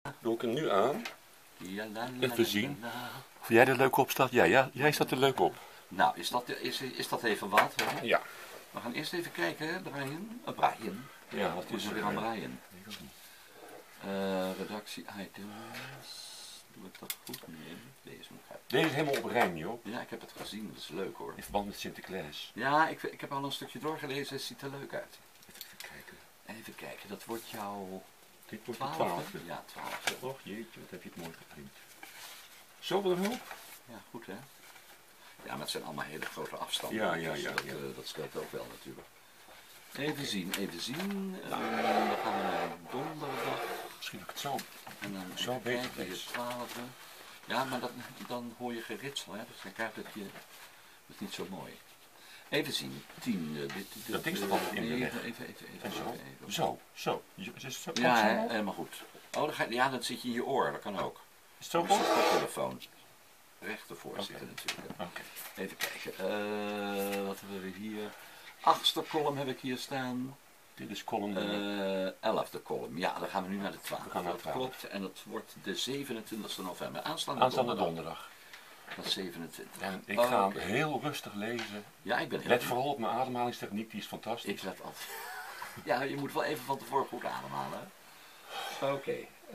Doe ik hem nu aan. Ja, Even zien. Vind jij er leuk op staat? Ja, jij staat er leuk op. Nou, is dat even wat? Hè? Ja. We gaan eerst even kijken, hè, Brian. Brian. Ja, wat is er er weer aan Brian? Redactie items. Doe ik dat goed? Nee, deze moet ik. Deze is helemaal op rijm, joh. Ja, ik heb het gezien. Dat is leuk, hoor. In verband met Sinterklaas. Ja, ik heb al een stukje doorgelezen. Het ziet er leuk uit. Even kijken. Even kijken, dat wordt jouw... Dit wordt de 12e? 12e. Ja, 12e. Och jeetje, wat heb je het mooi geprint. Zoveel hulp? Ja, goed, hè? Ja, maar het zijn allemaal hele grote afstanden. Ja. Dat scheelt ook wel natuurlijk. Even zien. Dan gaan we naar donderdag. Misschien dat ik het zo. En dan Zo beter kijken, is. je 12e. Ja, maar dan hoor je geritsel, hè? Dus dan krijg je dat is niet zo mooi. Even zien. 10. Dat ding staat altijd in de weg. Even. Zo. Is het zo? Ja, zo? helemaal goed. Oh, dan zit je in je oor. Dat kan ook. Is het zo Op goed? de telefoon. Recht ervoor zitten natuurlijk. Oké. Even kijken. Wat hebben we hier? 8e column heb ik hier staan. Dit is column 11e column. Ja, dan gaan we nu naar de 12e. We gaan naar de 12e. Dat klopt. En dat wordt de 27e november. Aanstaande donderdag. Dat is 27. En ik ga heel rustig lezen. Ja, ik ben heel Let vooral op mijn ademhalingstechniek, die is fantastisch. Ik let altijd. Ja, je moet wel even van tevoren goed ademhalen. Oké.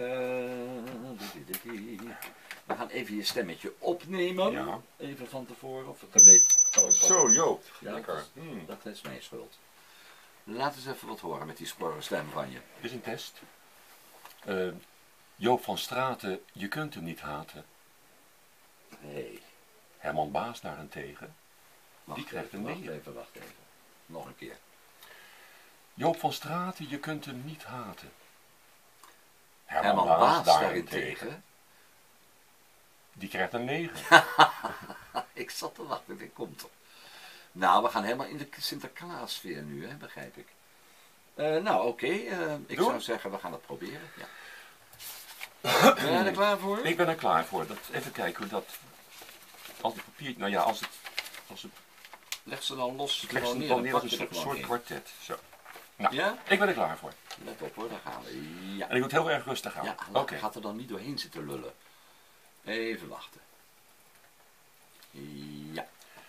We gaan even je stemmetje opnemen. Ja. Even van tevoren. Of ik een beetje... Zo, Joop. Ja, Lekker. dat is mijn schuld. Laat eens even wat horen met die stem van je. Dit is een test. Joop van Straten, je kunt hem niet haten. Nee. Herman Baas daarentegen. Wacht krijgt een 9. Wacht even. Nog een keer. Joop van Straten, je kunt hem niet haten. Herman Baas daarentegen. Die krijgt een 9. Ik zat te wachten, dit komt er. Nou, we gaan helemaal in de Sinterklaassfeer nu, hè, begrijp ik. Nou, oké. Ik zou zeggen, we gaan het proberen. Ja. Ben jij er klaar voor? Ik ben er klaar voor. Even kijken hoe dat... Als het papier... Nou ja, als het... Leg ze dan los. Ik leg ze dan neer als een soort kwartet. Zo. Nou, ja? Ik ben er klaar voor. Let op hoor, daar gaan we. Ja. En ik moet heel erg rustig aan. Ja, Oké. gaat er dan niet doorheen zitten lullen. Even wachten. Ja.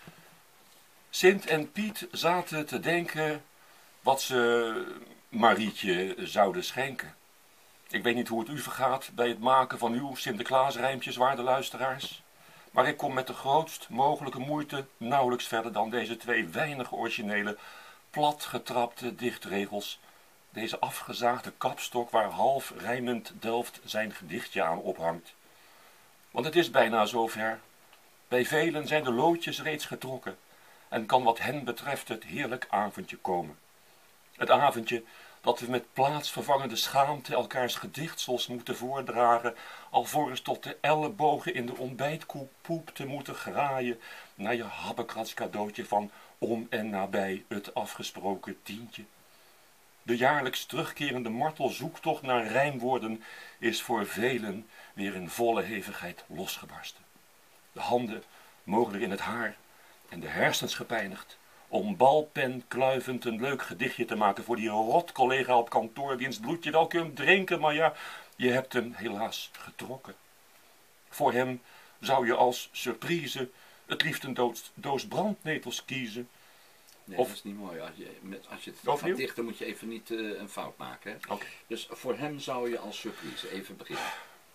Sint en Piet zaten te denken wat ze Marietje zouden schenken. Ik weet niet hoe het u vergaat bij het maken van uw Sinterklaasrijmpjes, waarde luisteraars. Maar ik kom met de grootst mogelijke moeite nauwelijks verder dan deze 2 weinig originele, platgetrapte dichtregels. Deze afgezaagde kapstok waar half rijmend Delft zijn gedichtje aan ophangt. Want het is bijna zover. Bij velen zijn de loodjes reeds getrokken en kan wat hen betreft het heerlijk avondje komen. Het avondje dat we met plaatsvervangende schaamte elkaars gedichtsels moeten voordragen, alvorens tot de ellebogen in de ontbijtkoep te moeten graaien naar je habbekrats cadeautje van om en nabij het afgesproken tientje. De jaarlijks terugkerende martelzoektocht naar rijmwoorden is voor velen weer in volle hevigheid losgebarsten. De handen mogelijk in het haar en de hersens gepijnigd, om balpen kluivend een leuk gedichtje te maken voor die rot collega op kantoor, wiens bloed je wel kunt drinken, maar ja, je hebt hem helaas getrokken. Voor hem zou je als surprise het liefst een doos brandnetels kiezen. Nee, of, dat is niet mooi. Als je het gaat dichten moet je even niet een fout maken. Hè? Okay. Dus voor hem zou je als surprise even beginnen.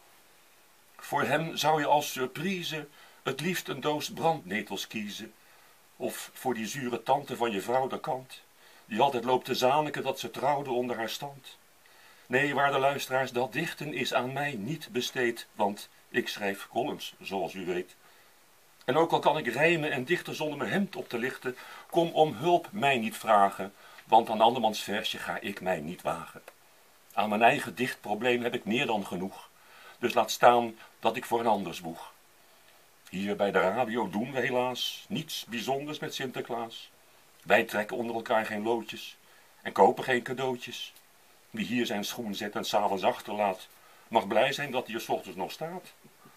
Voor hem zou je als surprise het liefst een doos brandnetels kiezen. Of voor die zure tante van je vrouw de kant, die altijd loopt te zaniken dat ze trouwde onder haar stand. Nee, waarde luisteraars, dat dichten is aan mij niet besteed, want ik schrijf columns, zoals u weet. En ook al kan ik rijmen en dichten zonder mijn hemd op te lichten, kom om hulp mij niet vragen, want aan andermans versje ga ik mij niet wagen. Aan mijn eigen dichtprobleem heb ik meer dan genoeg, dus laat staan dat ik voor een ander zwoeg. Hier bij de radio doen we helaas niets bijzonders met Sinterklaas. Wij trekken onder elkaar geen loodjes en kopen geen cadeautjes. Wie hier zijn schoen zet en 's avonds achterlaat, mag blij zijn dat hij er 's ochtends nog staat.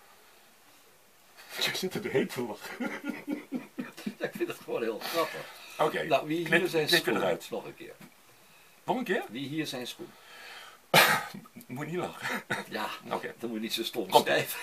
Je zit er doorheen te lachen. Ja, ik vind het gewoon heel grappig. Oké, nou, wie hier zijn schoen? Eruit. Nog een keer. Nog een keer? Wie hier zijn schoen? Moet niet lachen. Ja. Oké. moet je niet zo stom Komt. schrijven.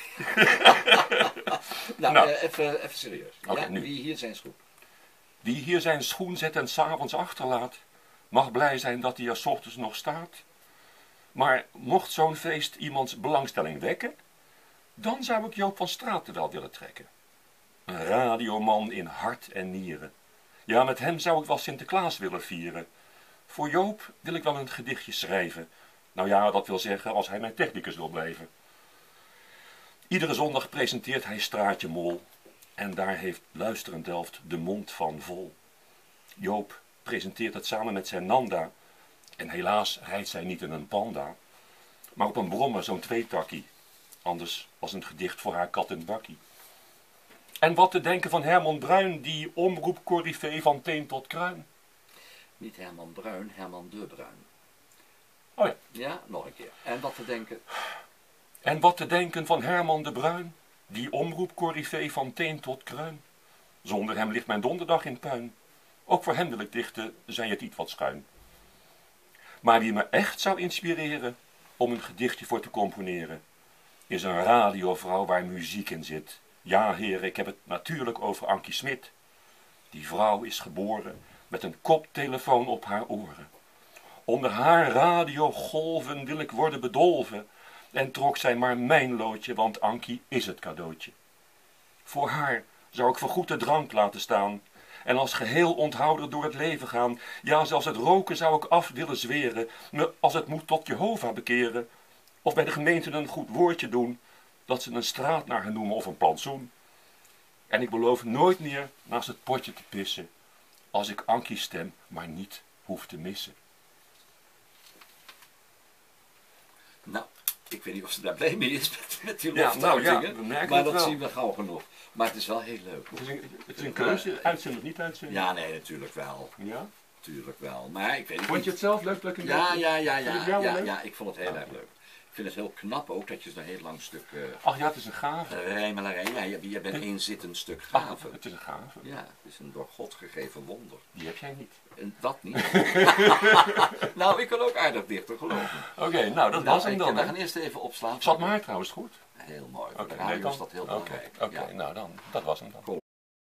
Even serieus. Oké, ja? nu. Wie hier zijn schoen? Wie hier zijn schoen zet en 's avonds achterlaat, mag blij zijn dat hij er 's ochtends nog staat. Maar mocht zo'n feest iemands belangstelling wekken, dan zou ik Joop van Straten wel willen trekken. Een radioman in hart en nieren. Ja, met hem zou ik wel Sinterklaas willen vieren. Voor Joop wil ik wel een gedichtje schrijven. Nou ja, dat wil zeggen als hij mijn technicus wil blijven. Iedere zondag presenteert hij Straatje Mol. En daar heeft Luisterend Delft de mond van vol. Joop presenteert het samen met zijn Nanda. En helaas rijdt zij niet in een panda, maar op een brommer, zo'n tweetakkie. Anders was een gedicht voor haar kat in het bakkie. En wat te denken van Herman Bruin, die omroepcorrivee van teen tot kruin? Niet Herman Bruin, Herman de Bruin. Oh ja. Ja, nog een keer. En wat te denken? En wat te denken van Herman de Bruin, die omroepcorrivee van teen tot kruin? Zonder hem ligt mijn donderdag in puin. Ook voor hem wil ik dichten, zij het iets wat schuin. Maar wie me echt zou inspireren om een gedichtje voor te componeren, is een radiovrouw waar muziek in zit. Ja, heren, ik heb het natuurlijk over Ankie Smit. Die vrouw is geboren met een koptelefoon op haar oren. Onder haar radiogolven wil ik worden bedolven. En trok zij maar mijn loodje, want Ankie is het cadeautje. Voor haar zou ik voorgoed de drank laten staan. En als geheel onthouder door het leven gaan. Ja, zelfs het roken zou ik af willen zweren. Me als het moet tot Jehovah bekeren. Of bij de gemeente een goed woordje doen. Dat ze een straat naar haar noemen of een plantsoen. En ik beloof nooit meer naast het potje te pissen. Als ik Ankie stem maar niet hoef te missen. Nou, ik weet niet of ze daar blij mee is met die Ja, loftuitingen. nou ja, we merken maar het dat wel. zien we gauw genoeg. Maar het is wel heel leuk. Het is een keuze, uitzenden of niet uitzenden. Ja, nee, natuurlijk wel. Ja? Natuurlijk wel. Maar ik weet niet. Vond je het zelf leuk dat ik een Ja, beetje- ja, ja, Vond je ja, het jou wel ja, leuk? ja, ik vond het heel erg leuk. Ik vind het heel knap ook dat je zo'n heel lang stuk Ach ja, het is een gave. rijmelarij. Ja, je bent één zittend stuk Ach, gave. het is een gave. Ja, het is een door God gegeven wonder. Die heb jij niet. En dat niet. Nou, ik kan ook aardig dichter, geloof me. Oké, nou dat was hem dan. We Hè? gaan eerst even opslaan. Zat maar trouwens goed. Heel mooi. Voor Oké, de radio dan- is dat heel oké, belangrijk. Oké, Ja. nou dan, dat was hem dan.